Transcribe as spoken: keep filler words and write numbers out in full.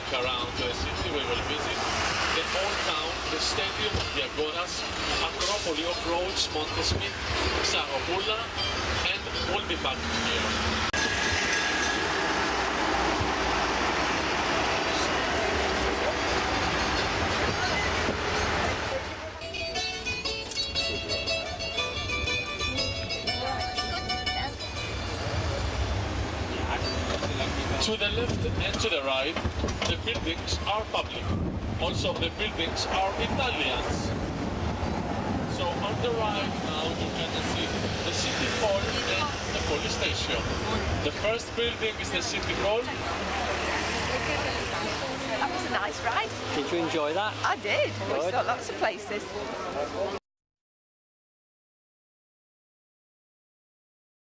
around the city, we will visit the old town, the stadium, the agoras, Acropolis of Rhodes, Montesmith, Xaropula, and we'll be back here. To the left and to the right, the buildings are public. Also, the buildings are Italians. So on the right now you can see the city hall and the police station. The first building is the city hall. That was a nice ride. Did you enjoy that? I did. We saw lots of places.